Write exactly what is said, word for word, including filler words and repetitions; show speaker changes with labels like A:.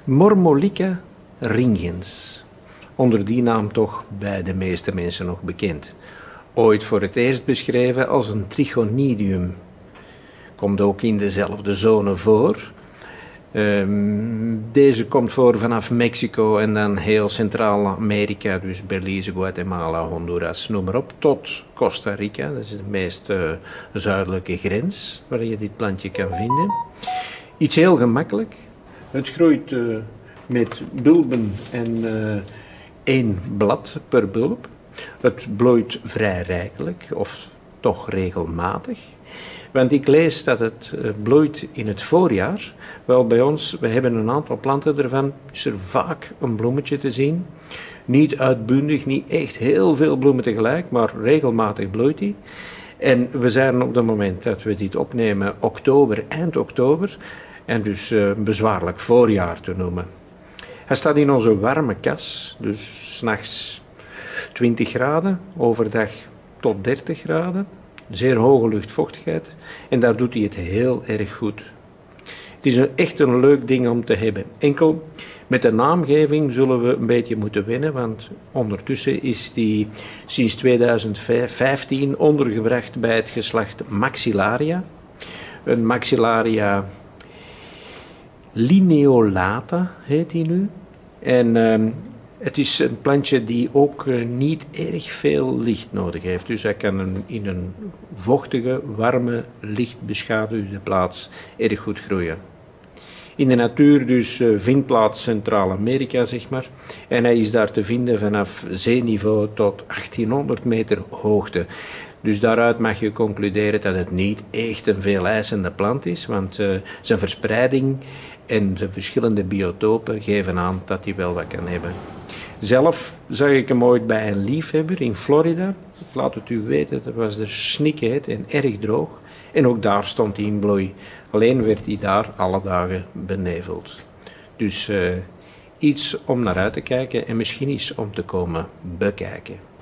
A: Mormolica ringens. Onder die naam toch bij de meeste mensen nog bekend. Ooit voor het eerst beschreven als een trichonidium. Komt ook in dezelfde zone voor. Um, deze komt voor vanaf Mexico en dan heel Centraal-Amerika, dus Belize, Guatemala, Honduras, noem maar op, tot Costa Rica. Dat is de meest uh, zuidelijke grens waar je dit plantje kan vinden. Iets heel gemakkelijk. Het groeit uh, met bulben en uh, één blad per bulb. Het bloeit vrij rijkelijk, of toch regelmatig. Want ik lees dat het bloeit in het voorjaar. Wel, bij ons, we hebben een aantal planten ervan, is er vaak een bloemetje te zien. Niet uitbundig, niet echt heel veel bloemen tegelijk, maar regelmatig bloeit die. En we zijn op het moment dat we dit opnemen, oktober, eind oktober, en dus uh, bezwaarlijk voorjaar te noemen. Hij staat in onze warme kas, dus 's nachts twintig graden, overdag tot dertig graden. Zeer hoge luchtvochtigheid en daar doet hij het heel erg goed. Het is een, echt een leuk ding om te hebben. Enkel met de naamgeving zullen we een beetje moeten wennen, want ondertussen is die sinds tweeduizend vijftien ondergebracht bij het geslacht Maxillaria. Een Maxillaria lineolata heet die nu. En uh, het is een plantje die ook uh, niet erg veel licht nodig heeft. Dus hij kan een, in een vochtige, warme, lichtbeschaduwde plaats erg goed groeien. In de natuur dus uh, vindplaats Centraal-Amerika, zeg maar. En hij is daar te vinden vanaf zeeniveau tot achttienhonderd meter hoogte. Dus daaruit mag je concluderen dat het niet echt een veeleisende plant is, want uh, zijn verspreiding en zijn verschillende biotopen geven aan dat hij wel wat kan hebben. Zelf zag ik hem ooit bij een liefhebber in Florida. Ik laat het u weten, dat was er snikheet en erg droog. En ook daar stond hij in bloei. Alleen werd hij daar alle dagen beneveld. Dus uh, iets om naar uit te kijken en misschien iets om te komen bekijken.